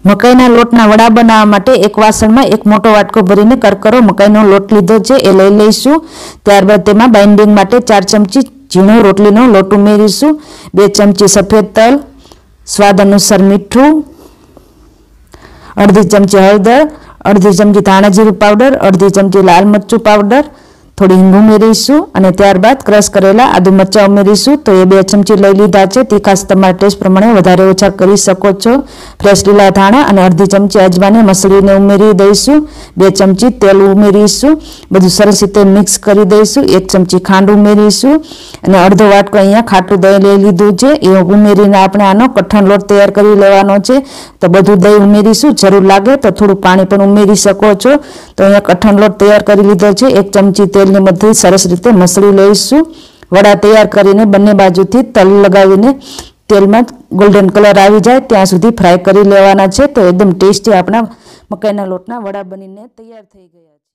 મકાઈના લોટના વડા બનાવવા માટે એક વાસણમાં એક મોટો વાટકો ભરીને કરકરો મકાઈનો લોટ લીધો છે, એ લઈ લઈશું। ત્યારબાદ તેમાં બાઇન્ડિંગ માટે 4 ચમચી ઝીણો રોટલીનો લોટ ઉમેરીશું, 2 ચમચી સફેદ તલ, સ્વાદ અનુસાર મીઠું, અડધી ચમચી હળદર, અડધી ચમચી ધાણા જીરું પાવડર, અડધી ચમચી લાલ મરચું પાવડર, થોડી હિંગ ઉમેરીશું અને ત્યારબાદ ક્રશ કરેલા આદુ મરચાં ઉમેરીશું। તો એ 2 ચમચી લઈ લીધા છે, તીખાશ તમારા ટેસ્ટ પ્રમાણે વધારે ઓછા કરી શકો છો। ફ્રેશ લીલા ધાણા અને અડધી ચમચી અજમાને મસળીને ઉમેરી દઈશું, 2 ચમચી તેલ ઉમેરીશું, બધું સરસ રીતે મિક્સ કરી દઈશું। 1 ચમચી ખાંડ ઉમેરીશું અને અડધો વાટકો અહીંયા ખાટું દહીં લઈ લીધું છે, એ ઉમેરીને આપણે આનો કઠણ લોટ તૈયાર કરી લેવાનો છે। તો બધું દહીં ઉમેરીશું, જરૂર લાગે તો થોડું પાણી પણ ઉમેરી શકો છો। તો અહીંયા કઠણ લોટ તૈયાર કરી લીધો છે, 1 ચમચી તેલની મધ્ય સરસ રીતે મસળી લઈશું। વડા તૈયાર કરીને બંને બાજુથી તલ લગાવીને તેલમાં ગોલ્ડન કલર આવી જાય ત્યાં સુધી ફ્રાય કરી લેવાના છે। તો એકદમ ટેસ્ટી આપણા મકાઈના લોટના વડા બનીને તૈયાર થઈ ગયા છે।